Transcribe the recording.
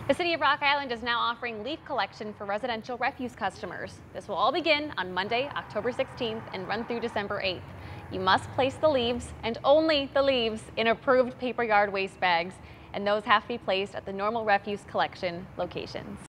The City of Rock Island is now offering leaf collection for residential refuse customers. This will all begin on Monday, October 16th and run through December 8th. You must place the leaves, and only the leaves, in approved paper yard waste bags, and those have to be placed at the normal refuse collection locations.